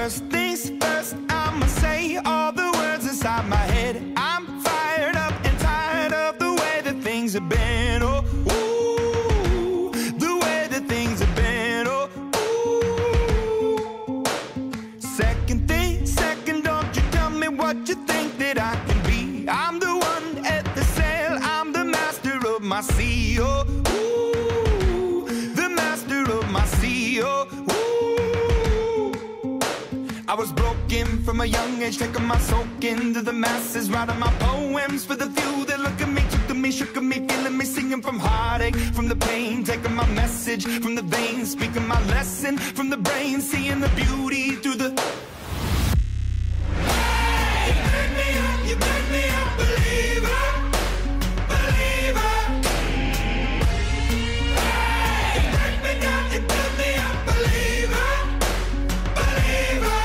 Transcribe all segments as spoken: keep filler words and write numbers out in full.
First things first, I'ma say all the words inside my head. I'm fired up and tired of the way that things have been. Oh, ooh, the way that things have been. Oh, ooh. Second thing, second, don't you tell me what you think that I can be. I'm the one at the sail, I'm the master of my sea. Oh, ooh, the master of my sea. Oh, ooh. I was broken from a young age, taking my soak into the masses, writing my poems for the few that look at me, took to me, shook at me, feeling me, singing from heartache, from the pain, taking my message from the veins, speaking my lesson from the brain, seeing the beauty through the... Hey, you burn me up, you burn me up, believer, believer. Hey, you burn me down, you burn me up, believer, believer.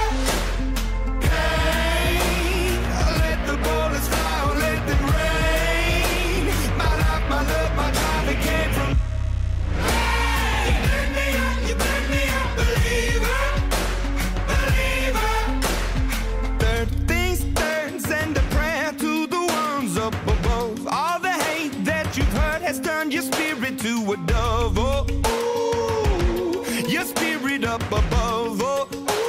Hey, let the bullets fly, or let them rain. My life, my love, my drive, it came from... Hey, you burn me up, you burn me up, believer, believer. Third things third, send a prayer to the ones up above. All the hate that you've heard has turned your spirit to a dove. Oh, ooh, your spirit up above. Oh,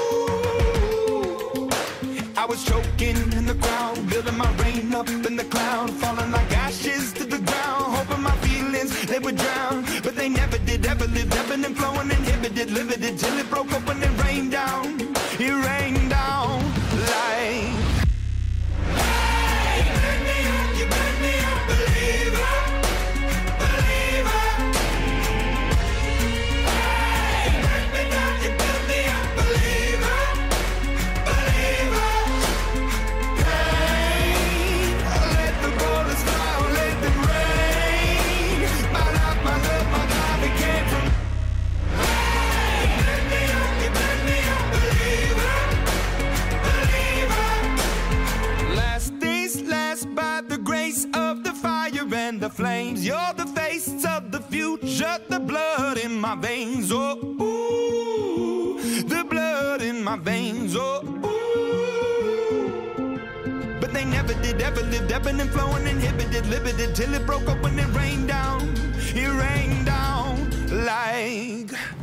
ooh. I was choking in the crowd, building my rain up in the cloud, falling like ashes to the ground, hoping my feelings they would drown, but they never did, ever lived, ebbing and flowing, inhibited, limited, till it broke open and rained down. It rained down like... Hey, you burn me up, you burn me up, believer, believer. Hey, you burn me down, you burn me up, believer, believer. Hey, let the bullets fly, or let them rain. My life, my love, my drive, it came from... Hey, you burn me up, you burn me up, believer, believer. Last things last, by the grace of the fire and the flames. You're the face of the future, the blood in my veins. Oh, ooh, the blood in my veins. Oh, ooh. But they never did, ever lived, ebbing and flowing, inhibited, limited, till it broke up when it rained down. It rained down like...